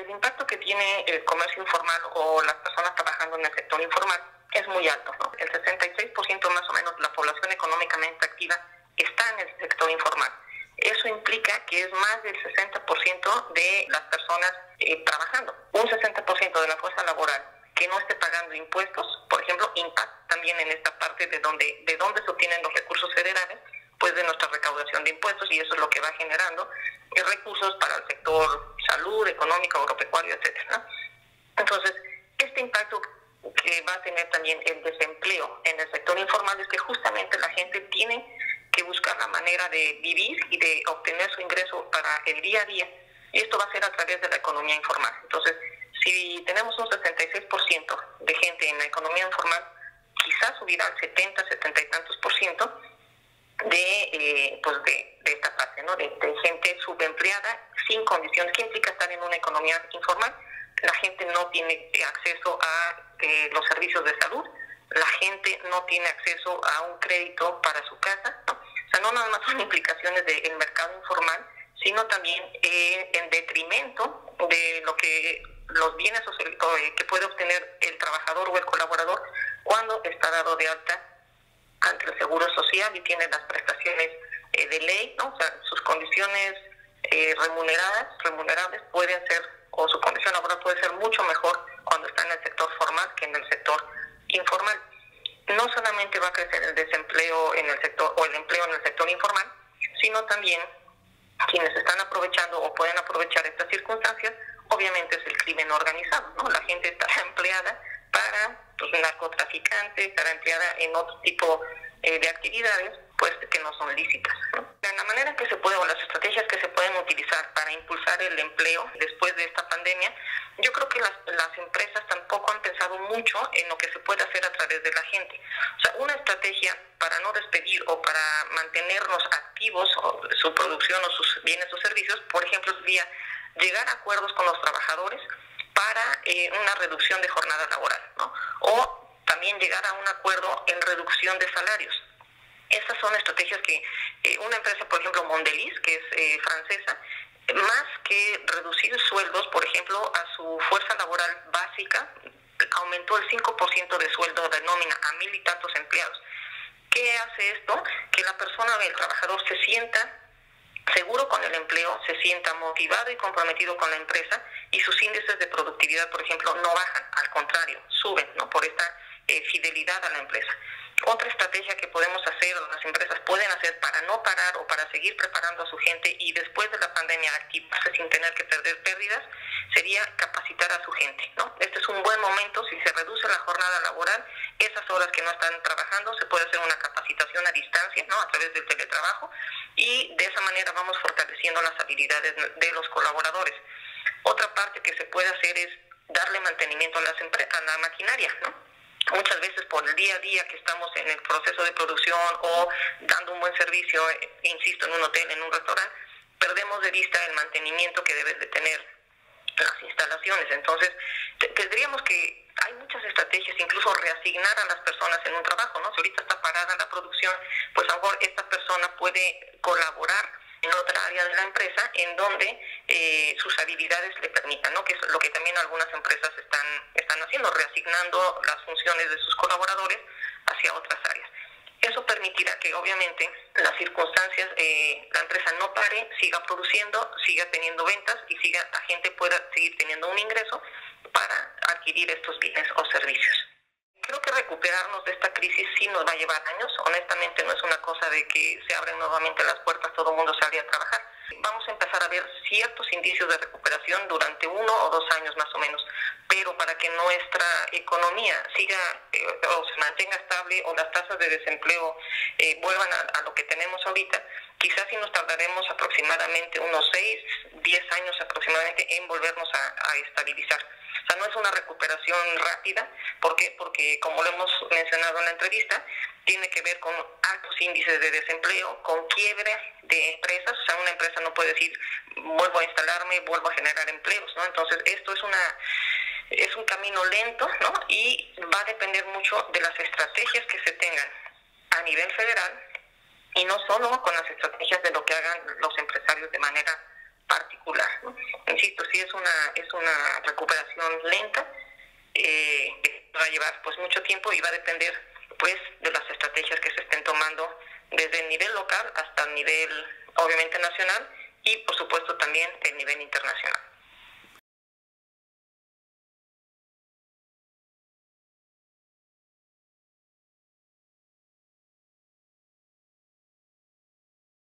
el impacto que tiene el comercio informal o las personas trabajando en el sector informal es muy alto, ¿no? El 66% más o menos de la población económicamente activa está en el sector informal. Eso implica que es más del 60% de las personas trabajando. Un 60% de la fuerza laboral que no esté pagando impuestos, por ejemplo, impacta también en esta parte de donde se obtienen los recursos federales, pues de nuestra recaudación de impuestos, y eso es lo que va generando recursos para el sector salud, económico, agropecuario, etcétera. Entonces, este impacto que va a tener también el desempleo en el sector informal es que justamente la gente tiene que buscar la manera de vivir y de obtener su ingreso para el día a día, y esto va a ser a través de la economía informal. Entonces, si tenemos un 66% de gente en la economía informal, quizás subirá al 70 y tantos por ciento de esta parte, ¿no? De gente subempleada sin condiciones. ¿Qué implica estar en una economía informal? La gente no tiene acceso a los servicios de salud, la gente no tiene acceso a un crédito para su casa, ¿no? O sea, no nada más son implicaciones del mercado informal, sino también en detrimento de los bienes que puede obtener el trabajador o el colaborador cuando está dado de alta ante el Seguro Social y tiene las prestaciones de ley, ¿no? O sea, sus condiciones remunerables pueden ser, o su condición laboral puede ser mucho mejor cuando está en el sector formal que en el sector informal. No solamente va a crecer el desempleo en el sector o el empleo en el sector informal, sino también quienes están aprovechando o pueden aprovechar estas circunstancias, obviamente es el crimen organizado, ¿no? La gente está empleada para narcotraficantes, estará empleada en otro tipo de actividades, pues que no son lícitas, ¿no? La manera que se puede, o las estrategias que se pueden utilizar para impulsar el empleo después de esta pandemia, yo creo que las empresas tampoco han pensado mucho en lo que se puede hacer a través de la gente. O sea, una estrategia para no despedir o para mantenernos activos, o su producción o sus bienes o servicios, por ejemplo, sería llegar a acuerdos con los trabajadores para una reducción de jornada laboral, ¿no? O también llegar a un acuerdo en reducción de salarios. Estas son estrategias que una empresa, por ejemplo, Mondelez, que es francesa, más que reducir sueldos, por ejemplo, a su fuerza laboral básica, aumentó el 5% de sueldo de nómina a 1,000 y tantos empleados. ¿Qué hace esto? Que la persona, el trabajador, se sienta seguro con el empleo, se sienta motivado y comprometido con la empresa, y sus índices de productividad, por ejemplo, no bajan, al contrario, suben, ¿no? Por esta fidelidad a la empresa. Otra estrategia que podemos hacer, o las empresas pueden hacer para no parar o para seguir preparando a su gente y después de la pandemia activarse sin tener que perder pérdidas, sería capacitar a su gente, ¿no? Este es un buen momento. Si se reduce la jornada laboral, esas horas que no están trabajando, se puede hacer una capacitación a distancia, ¿no? A través del teletrabajo, y de esa manera vamos fortaleciendo las habilidades de los colaboradores. Otra parte que se puede hacer es darle mantenimiento a la maquinaria, ¿no? Muchas veces por el día a día que estamos en el proceso de producción o dando un buen servicio, insisto, en un hotel, en un restaurante, perdemos de vista el mantenimiento que deben de tener las instalaciones. Entonces, tendríamos que, hay muchas estrategias, incluso reasignar a las personas en un trabajo, ¿no? Si ahorita está parada la producción, pues a lo mejor esta persona puede colaborar en otra área de la empresa en donde sus habilidades le permitan, ¿no? Que es lo que también algunas empresas están haciendo, reasignando las funciones de sus colaboradores hacia otras áreas. Eso permitirá que obviamente las circunstancias, la empresa no pare, siga produciendo, siga teniendo ventas y la gente pueda seguir teniendo un ingreso para adquirir estos bienes o servicios. Creo que recuperarnos de esta crisis sí nos va a llevar años. Honestamente, no es una cosa de que se abren nuevamente las puertas, todo el mundo sale a trabajar. Vamos a empezar a ver ciertos indicios de recuperación durante 1 o 2 años más o menos, pero para que nuestra economía siga o se mantenga estable o las tasas de desempleo vuelvan a lo que tenemos ahorita, quizás sí nos tardaremos aproximadamente unos 6, 10 años aproximadamente en volvernos a estabilizar. O sea, no es una recuperación rápida. ¿Por qué? Porque, como lo hemos mencionado en la entrevista, tiene que ver con altos índices de desempleo, con quiebre de empresas. O sea, una empresa no puede decir, vuelvo a instalarme, vuelvo a generar empleos, ¿no? Entonces, esto es un camino lento, ¿no? Y va a depender mucho de las estrategias que se tengan a nivel federal, y no solo con las estrategias de lo que hagan los empresarios de manera particular, ¿no? Insisto, sí es una recuperación lenta, que va a llevar pues mucho tiempo y va a depender pues de las estrategias que se estén tomando desde el nivel local hasta el nivel obviamente nacional y por supuesto también el nivel internacional.